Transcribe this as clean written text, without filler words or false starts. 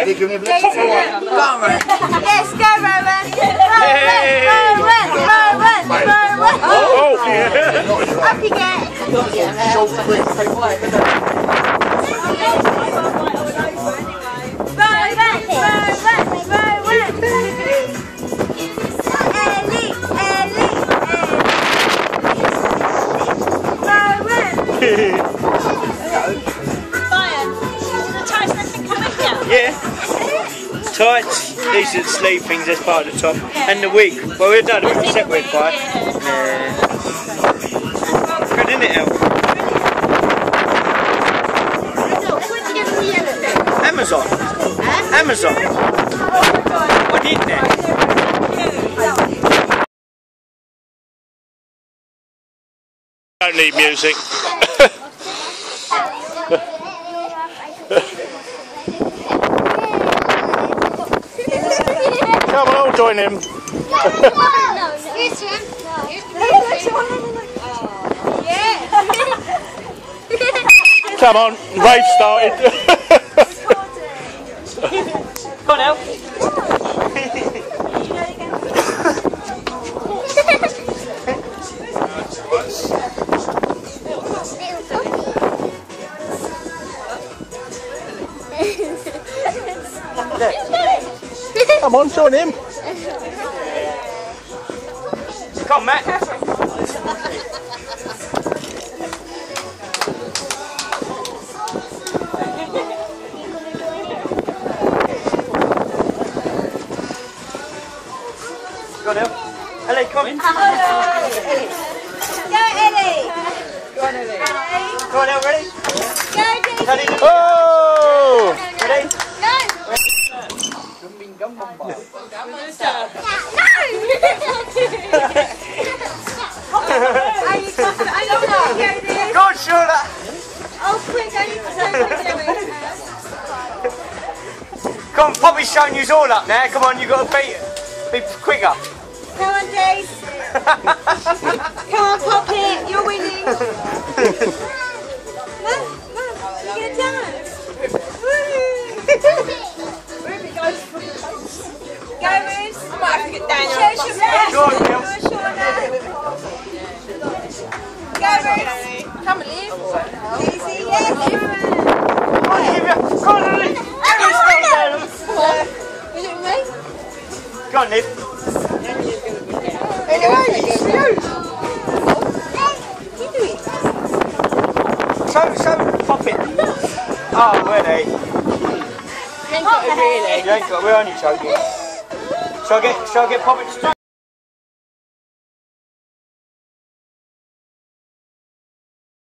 Ready? Give me a blitz. Go on, Rowan. Yes, go, Rowan. Rowan. Oh, Up you get. Short, quick. yeah. Tights, decent sleeve things as part of the top, and the wig. Well, we've done a bit of separate part. Yeah. Good, isn't it, El? Amazon. Amazon. What did that? Don't need music. Come on, I'll join him. Come on, rave started. Come on, El. Come on, join him. Come on, Matt. Go on, El. Ellie, come on. Go, Ellie. Go on, El, ready? Go, Daisy. Oh! Ready? No. Go on, Shula. Oh, quick, I need to say Come on, Poppy's showing you all up now. Come on, you've got to be quicker. Come on, Daisy. Come on, Poppet, you're winning. Mum, you're going to dance. Go, Ruth. I might have to get down there. Go on, Neil. Go, Ruth. Come on, Liv. Easy, yes. Go on, Liv. Is it me? Go on, Liv. So, Poppet. Oh, where they? You ain't got it really. You ain't got it, we're only joking. Shall I get Poppet to